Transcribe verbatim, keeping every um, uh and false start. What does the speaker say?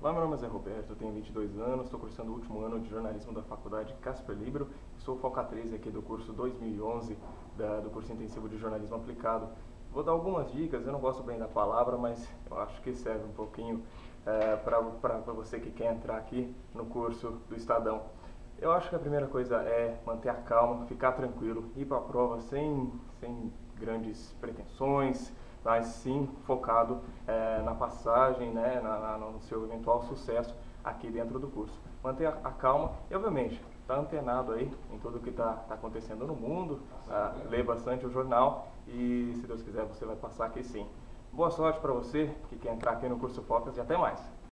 Olá, meu nome é Zé Roberto, tenho vinte e dois anos, estou cursando o último ano de jornalismo da faculdade Casper Libero e sou falcatreze aqui do curso dois mil e onze, da, do curso intensivo de jornalismo aplicado. Vou dar algumas dicas, eu não gosto bem da palavra, mas eu acho que serve um pouquinho é, para você que quer entrar aqui no curso do Estadão. Eu acho que a primeira coisa é manter a calma, ficar tranquilo, ir para a prova sem, sem grandes pretensões, mas sim focado é, na passagem, né, na, na, no seu eventual sucesso aqui dentro do curso. Manter a, a calma e, obviamente, estar tá antenado aí em tudo o que está tá acontecendo no mundo, ah, ler bastante o jornal e, se Deus quiser, você vai passar aqui sim. Boa sorte para você que quer entrar aqui no curso Focas e até mais!